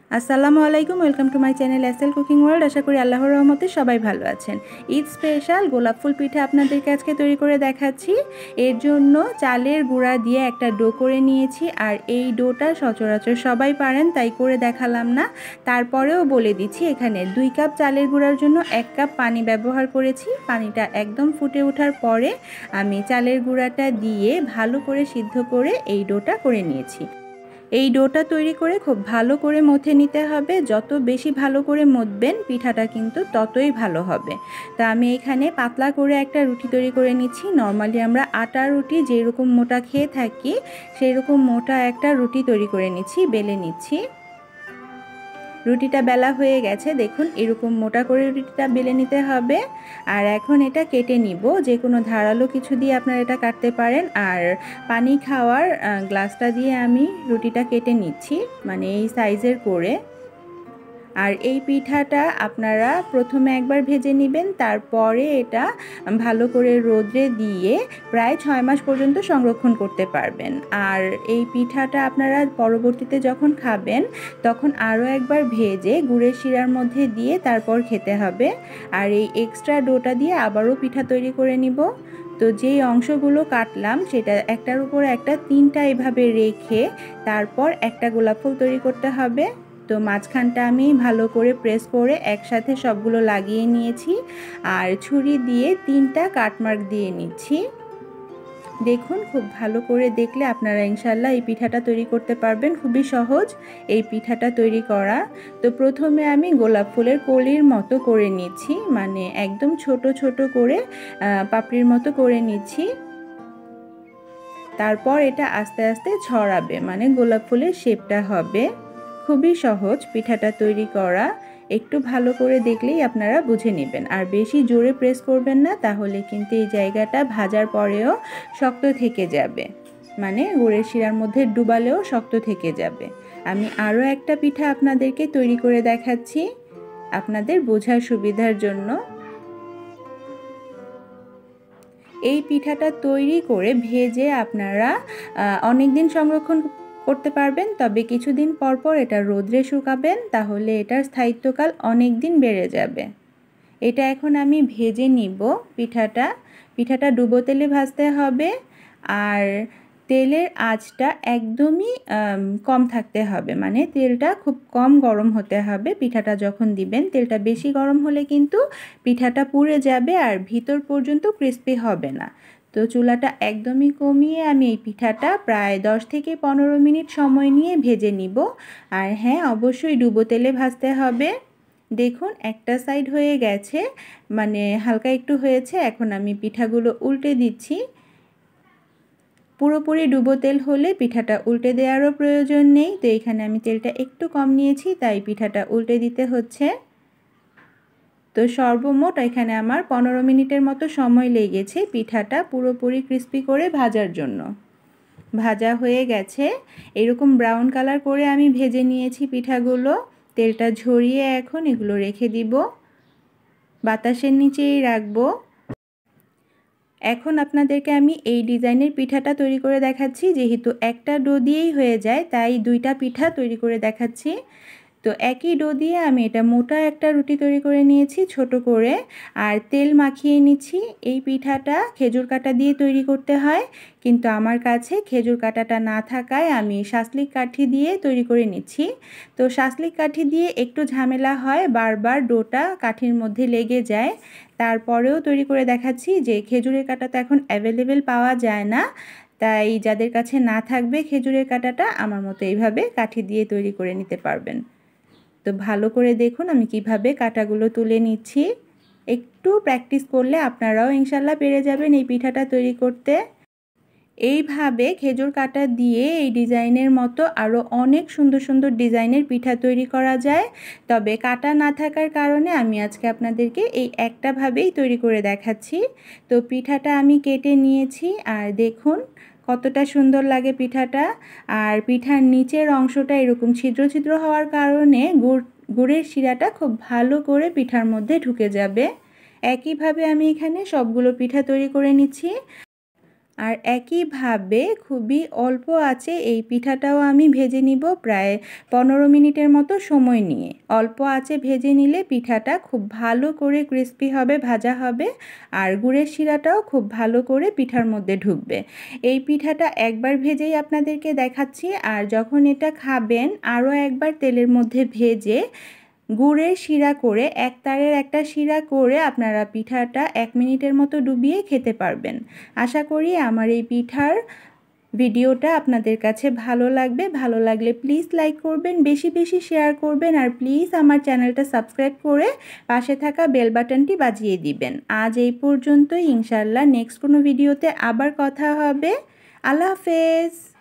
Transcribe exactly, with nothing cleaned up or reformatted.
আসসালামু আলাইকুম, welcome to my channel SL cooking world. আশা করি আল্লাহর রহমতে সবাই ভালো আছেন। ঈদ স্পেশাল গোলাপ ফুল পিঠা আপনাদেরকে আজকে তৈরি করে দেখাচ্ছি। এর জন্য চালের গুঁড়া দিয়ে একটা ডো করে নিয়েছি, আর এই ডোটা সচরাচর সবাই পারেন, তাই করে দেখালাম না। তারপরেও বলে দিচ্ছি, এখানে দুই কাপ চালের গুঁড়ার জন্য এক কাপ পানি ব্যবহার করেছি। পানিটা একদম ফুটে ওঠার পরে আমি চালের গুঁড়াটা দিয়ে ভালো করে সিদ্ধ করে এই ডোটা করে নিয়েছি। এই ডোটা তৈরি করে খুব ভালো করে মথে নিতে হবে। যত বেশি ভালো করে মথবেন পিঠাটা কিন্তু ততই ভালো হবে। তা আমি এখানে পাতলা করে একটা রুটি তৈরি করে নিচ্ছি। নর্মালি আমরা আটা রুটি যেরকম মোটা খেয়ে থাকি সেই রকম মোটা একটা রুটি তৈরি করে নিচ্ছি, বেলে নিচ্ছি। রুটিটা বেলা হয়ে গেছে, দেখুন এরকম মোটা করে রুটিটা বেলে নিতে হবে। আর এখন এটা কেটে নিব, যে কোনো ধারালো কিছু দিয়ে আপনারা এটা কাটতে পারেন। আর পানি খাওয়ার গ্লাসটা দিয়ে আমি রুটিটা কেটে নিচ্ছি, মানে এই সাইজের করে। আর এই পিঠাটা আপনারা প্রথমে একবার ভেজে নেবেন, তারপরে এটা ভালো করে রোদে দিয়ে প্রায় ছয় মাস পর্যন্ত সংরক্ষণ করতে পারবেন। আর এই পিঠাটা আপনারা পরবর্তীতে যখন খাবেন তখন আরও একবার ভেজে গুড়ের শিরার মধ্যে দিয়ে তারপর খেতে হবে। আর এই এক্সট্রা ডোটা দিয়ে আবারও পিঠা তৈরি করে নিব। তো যেই অংশগুলো কাটলাম সেটা একটার উপর একটা তিনটা এভাবে রেখে তারপর একটা গোলাপ ফুল তৈরি করতে হবে। তো মাঝখানটা আমি ভালো করে প্রেস করে একসাথে সবগুলো লাগিয়ে নিয়েছি, আর ছুরি দিয়ে তিনটা কাটমার্ক দিয়ে নিচ্ছি। দেখুন, খুব ভালো করে দেখলে আপনারা ইনশাল্লাহ এই পিঠাটা তৈরি করতে পারবেন। খুবই সহজ এই পিঠাটা তৈরি করা। তো প্রথমে আমি গোলাপ ফুলের কলির মতো করে নিচ্ছি, মানে একদম ছোট ছোট করে পাপড়ির মতো করে নিচ্ছি। তারপর এটা আস্তে আস্তে ছড়াবে, মানে গোলাপ ফুলের শেপটা হবে। খুবই সহজ পিঠাটা তৈরি করা, একটু ভালো করে দেখলেই আপনারা বুঝে নেবেন। আর বেশি জোরে প্রেস করবেন না, তাহলে কিন্তু এই জায়গাটা ভাজার পরেও শক্ত থেকে যাবে, মানে গুড়ের শিরার মধ্যে ডুবালেও শক্ত থেকে যাবে। আমি আরও একটা পিঠা আপনাদেরকে তৈরি করে দেখাচ্ছি আপনাদের বোঝার সুবিধার জন্য। এই পিঠাটা তৈরি করে ভেজে আপনারা অনেক দিন সংরক্ষণ করতে পারবেন, তবে কিছুদিন পর পর এটা রোদ্রে শুকাবেন, তাহলে এটার স্থায়িত্বকাল অনেক দিন বেড়ে যাবে। এটা এখন আমি ভেজে নিব পিঠাটা। পিঠাটা ডুবো তেলে ভাজতে হবে, আর তেলের আঁচটা একদমই কম থাকতে হবে, মানে তেলটা খুব কম গরম হতে হবে। পিঠাটা যখন দিবেন তেলটা বেশি গরম হলে কিন্তু পিঠাটা পুড়ে যাবে আর ভিতর পর্যন্ত ক্রিস্পি হবে না। তো চুলাটা একদমই কমিয়ে আমি এই পিঠাটা প্রায় দশ থেকে পনেরো মিনিট সময় নিয়ে ভেজে নিব। আর হ্যাঁ, অবশ্যই ডুবো তেলে ভাজতে হবে। দেখুন, একটা সাইড হয়ে গেছে, মানে হালকা একটু হয়েছে। এখন আমি পিঠাগুলো উল্টে দিচ্ছি। পুরোপুরি ডুবো তেল হলে পিঠাটা উল্টে দেওয়ারও প্রয়োজন নেই। তো এখানে আমি তেলটা একটু কম নিয়েছি, তাই পিঠাটা উল্টে দিতে হচ্ছে। তো সর্বমোট এখানে আমার পনেরো মিনিটের মতো সময় লেগেছে পিঠাটা পুরোপুরি ক্রিস্পি করে ভাজার জন্য। ভাজা হয়ে গেছে, এরকম ব্রাউন কালার করে আমি ভেজে নিয়েছি পিঠাগুলো। তেলটা ঝরিয়ে এখন এগুলো রেখে দিব, বাতাসের নিচেই রাখবো। এখন আপনাদেরকে আমি এই ডিজাইনের পিঠাটা তৈরি করে দেখাচ্ছি। যেহেতু একটা ডো দিয়েই হয়ে যায়, তাই দুইটা পিঠা তৈরি করে দেখাচ্ছি। তো একই ডো দিয়ে আমি এটা মোটা একটা রুটি তৈরি করে নিয়েছি ছোট করে, আর তেল মাখিয়ে নিচ্ছি। এই পিঠাটা খেজুর কাটা দিয়ে তৈরি করতে হয়, কিন্তু আমার কাছে খেজুর কাটাটা না থাকায় আমি শাসলিক কাঠি দিয়ে তৈরি করে নিচ্ছি। তো শাসলিক কাঠি দিয়ে একটু ঝামেলা হয়, বারবার ডোটা কাঠির মধ্যে লেগে যায়। তারপরেও তৈরি করে দেখাচ্ছি যে খেজুরের কাটা তো এখন অ্যাভেলেবেল পাওয়া যায় না, তাই যাদের কাছে না থাকবে খেজুরের কাটাটা, আমার মতো এইভাবে কাঠি দিয়ে তৈরি করে নিতে পারবেন। তো ভালো করে দেখুন আমি কিভাবে কাটাগুলো তুলে নিচ্ছি। একটু প্র্যাকটিস করলে আপনারাও ইনশাল্লাহ পেরে যাবেন এই পিঠাটা তৈরি করতে। এইভাবে খেজুর কাটা দিয়ে এই ডিজাইনের মতো আরও অনেক সুন্দর সুন্দর ডিজাইনের পিঠা তৈরি করা যায়, তবে কাটা না থাকার কারণে আমি আজকে আপনাদেরকে এই একটাভাবেই তৈরি করে দেখাচ্ছি। তো পিঠাটা আমি কেটে নিয়েছি, আর দেখুন কতটা সুন্দর লাগে পিঠাটা। আর পিঠার নিচের অংশটা এরকম ছিদ্র ছিদ্র হওয়ার কারণে গুড় গুড়ের শিরাটা খুব ভালো করে পিঠার মধ্যে ঢুকে যাবে। একইভাবে আমি এখানে সবগুলো পিঠা তৈরি করে নিচ্ছি। আর একইভাবে খুবই অল্প আঁচে এই পিঠাটাও আমি ভেজে নিব প্রায় পনেরো মিনিটের মতো সময় নিয়ে। অল্প আঁচে ভেজে নিলে পিঠাটা খুব ভালো করে ক্রিস্পি হবে, ভাজা হবে, আর গুড়ের শিরাটাও খুব ভালো করে পিঠার মধ্যে ঢুকবে। এই পিঠাটা একবার ভেজেই আপনাদেরকে দেখাচ্ছি, আর যখন এটা খাবেন আরও একবার তেলের মধ্যে ভেজে গুড়ের শিরা করে এক তারের একটা শিরা করে আপনারা পিঠাটা এক মিনিটের মতো ডুবিয়ে খেতে পারবেন। আশা করি আমার এই পিঠার ভিডিওটা আপনাদের কাছে ভালো লাগবে। ভালো লাগলে প্লিজ লাইক করবেন, বেশি বেশি শেয়ার করবেন, আর প্লিজ আমার চ্যানেলটা সাবস্ক্রাইব করে পাশে থাকা বেল বাটনটি বাজিয়ে দিবেন। আজ এই পর্যন্তই, ইনশাআল্লাহ নেক্সট কোনো ভিডিওতে আবার কথা হবে। আল্লাহ হাফেজ।